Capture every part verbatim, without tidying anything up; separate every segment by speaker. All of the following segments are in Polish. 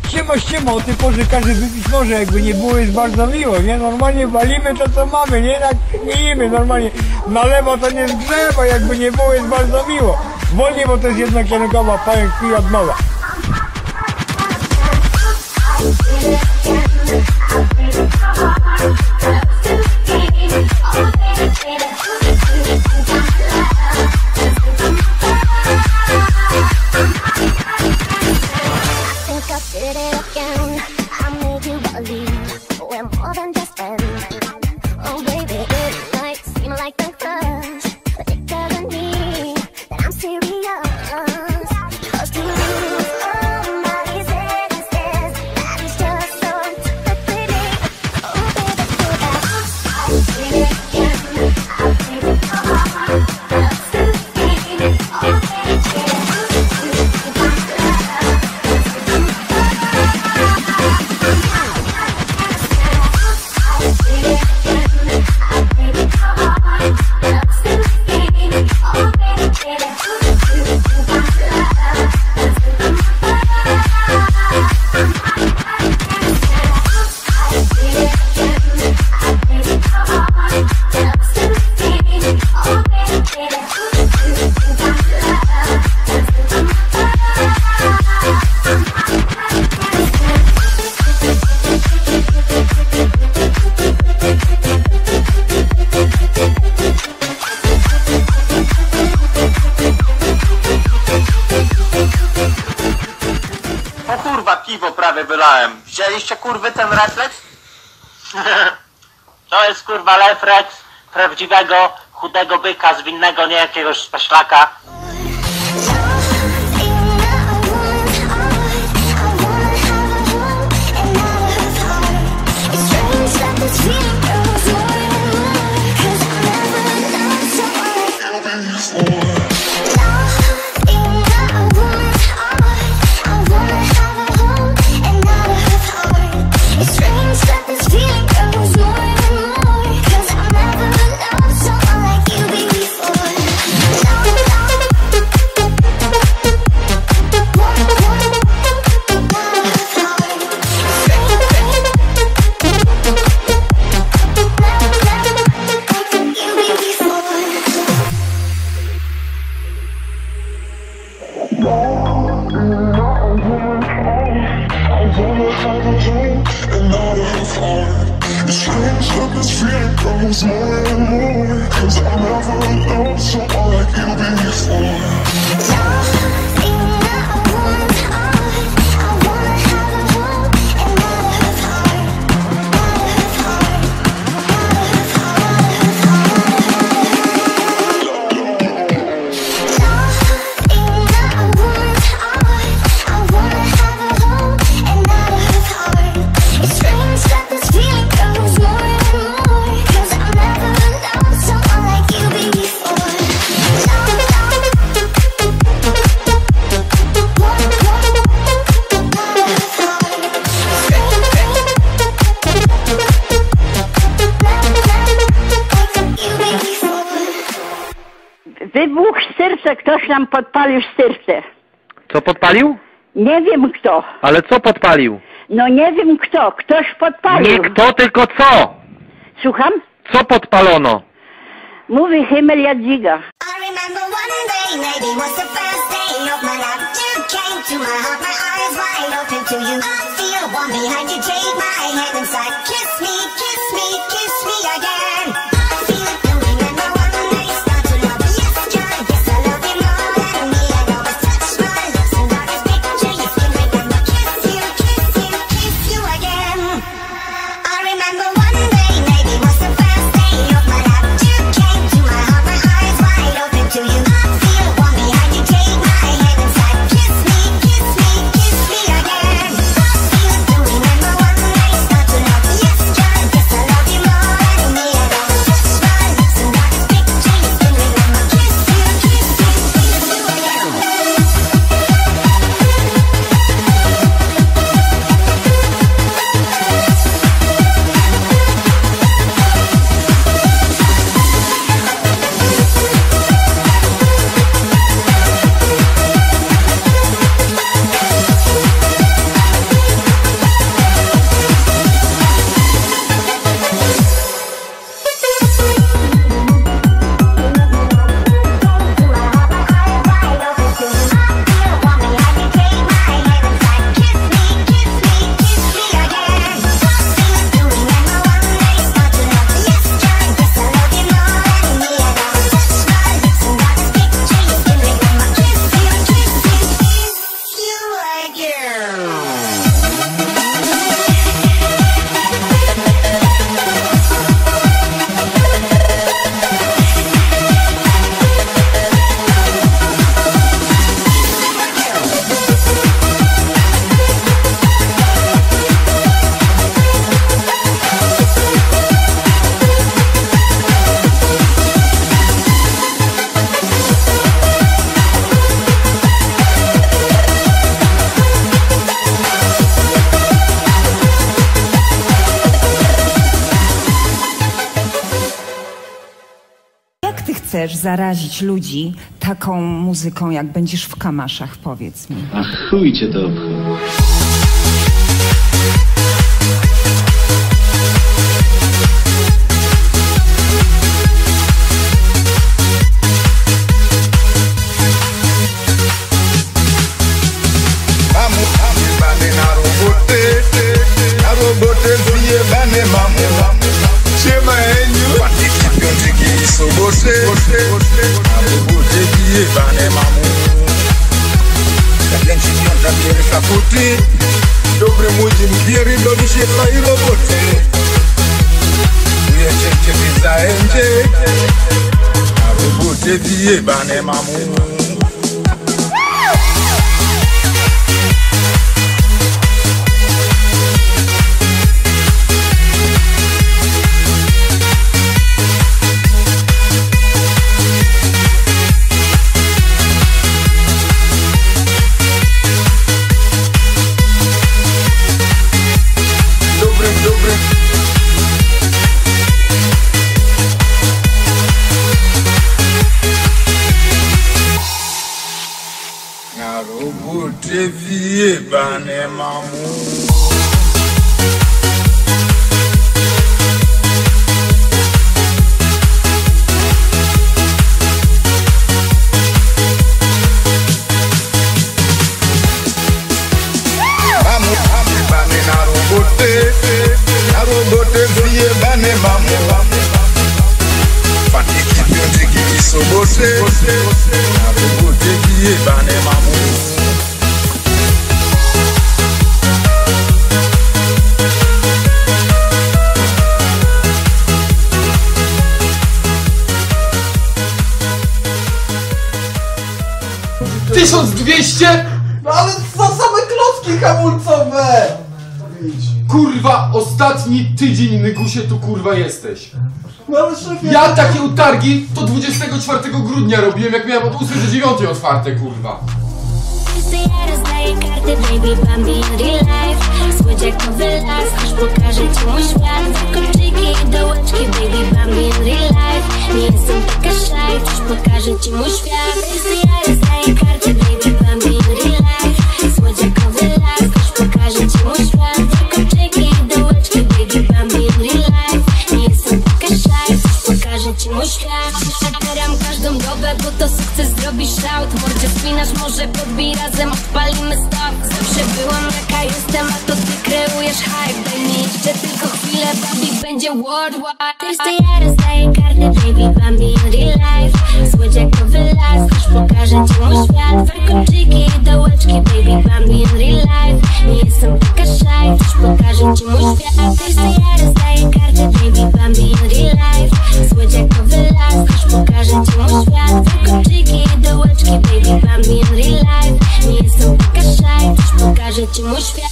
Speaker 1: Siema, siema, o tej porze każdy wypić może, jakby nie było, jest bardzo miło, nie? Normalnie walimy to, co mamy, nie? Tak kminimy, normalnie na lewo to nie zgrzewa, jakby nie było, jest bardzo miło. Wolniej, bo to jest jednokierunkowa, pająk kpi od nowa.
Speaker 2: Piwo prawie wylałem. Wzięliście kurwy ten refleks? To jest kurwa refleks prawdziwego, chudego byka z winnego, nie jakiegoś spaślaka.
Speaker 3: Wybuch w serce, ktoś nam podpalił serce.
Speaker 4: Co podpalił?
Speaker 3: Nie wiem kto.
Speaker 4: Ale co podpalił?
Speaker 3: No nie wiem kto, ktoś podpalił.
Speaker 4: Nie kto, tylko co?
Speaker 3: Słucham?
Speaker 4: Co podpalono?
Speaker 3: Mówi Himmel Jadwiga.
Speaker 5: chcesz zarazić ludzi taką muzyką, jak będziesz w kamaszach, powiedz mi?
Speaker 6: A chuj cię to obchodzi.
Speaker 7: Dobry młodzież wiery do wyświetlaj roboty. Wiecie, ciebie zajęcie, a roboty wyjebane mamu. Na roboty wyjebane mamu. Mamu, wyjebane na roboty, na roboty wyjebane mamu. Fatiki, piątki i soboty, na roboty wyjebane mamu.
Speaker 8: tysiąc dwieście?
Speaker 9: No ale co same klocki hamulcowe!
Speaker 8: Kurwa, ostatni tydzień, Nygusie, tu kurwa jesteś.
Speaker 9: No ale szefie...
Speaker 8: Ja takie utargi to dwudziestego czwartego grudnia robiłem, jak miałem od ósmej do dziewiątej otwarte, kurwa.
Speaker 10: Baby, bambi, real life. Słodziakowy las, aż pokażę ci mój świat. Zakończyki i dołeczki, baby, bambi, real life. Nie jestem taka szaj, aż pokażę ci mój świat. Ja rozdaję karty, baby, bambi, real life. Słodziakowy las, aż pokażę ci mój świat. Zakończyki i dołeczki, baby, bambi, real life. Nie jestem taka szaj, aż pokażę ci mój świat. Zabieram każdą dobę, bo to sukces zrobisz shout. Mordzie spinasz, może podbij razem, odpalimy stop. Zawsze byłam jaka jestem, a to ty kreujesz hype. Daj mi jeszcze tylko chwilę, baby, będzie worldwide. Też to ja rozdaję kartę, baby, bambi, real life. Słodziakowy las, aż pokażę ci mój świat. Warkoczyki i dołeczki, baby, bambi, real life. Nie jestem taka szaj, też pokażę ci mój świat. Też to ja rozdaję kartę, baby, bambi, real life. Słodziakowy las, aż pokażę ci mój świat. Warkoczyki i dołeczki, baby, bambi, real life. Nie jestem taka szaj, też pokażę ci mój świat.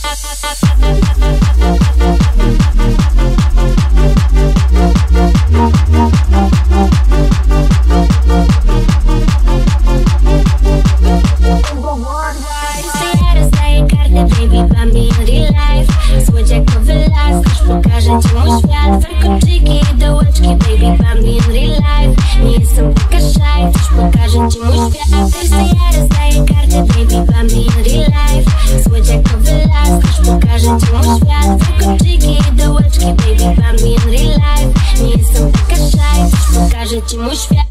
Speaker 10: Ja rozdaję kartę, baby, bambi, real life. Słodziakowy las, aż pokażę ci mój świat. Warkoczyki i dołeczki, baby, bambi, real life. Nie jestem taka szaj, też pokażę ci mój świat. Ja rozdaję kartę, baby, bambi, real life. Słodziakowy las, aż pokażę ci mój świat. Warkoczyki i dołeczki, baby, bambi, real life. Nie jestem taka szaj, też pokażę ci mój świat.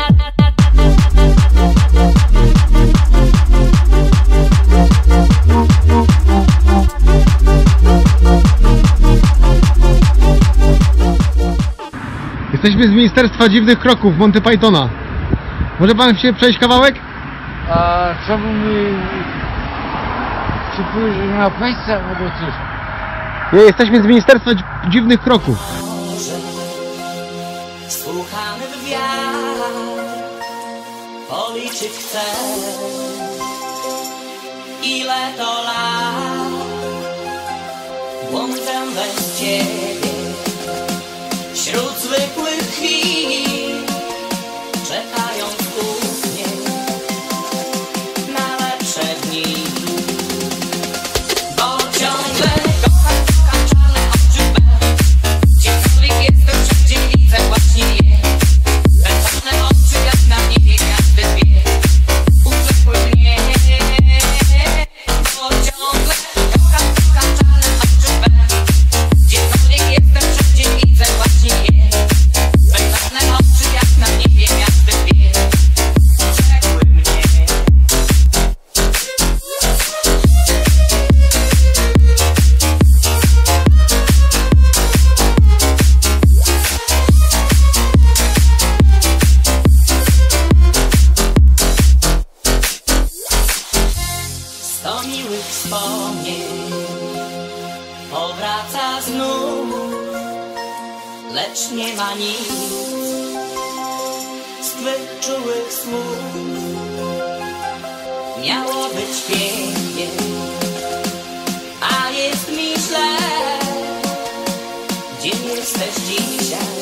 Speaker 11: Jesteśmy z Ministerstwa Dziwnych Kroków Monty Pythona. Może pan się przejść kawałek?
Speaker 12: A co by mi... Czy pójdziesz na państwa albo coś?
Speaker 11: Nie, jesteśmy z Ministerstwa Dzi- Dziwnych Kroków.
Speaker 13: Słuchamy w wiatr, policzyć chcę, ile to lat błądzę bez ciebie. Wśród zwykłych chwil czekając głównie na lepsze dni. Bo ciągle kocham, kocham czarne oczy me. Gdziekolwiek jestem, wszędzie widzę właśnie je. Te czarne oczy jak na snów, lecz nie ma nic z twych czułych słów. Miało być pięknie, a jest mi źle. Gdzie jesteś dzisiaj?